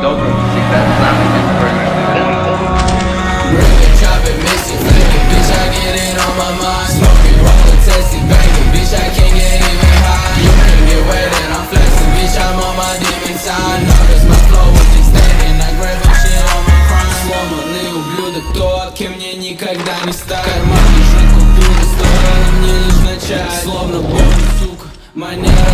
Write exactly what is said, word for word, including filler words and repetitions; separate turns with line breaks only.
добрым, всегда самый беспроигрышный.
Кем мне никогда не стать. Карман лежит купюры, стоило мне лишь начать. Словно бог, сука, манера.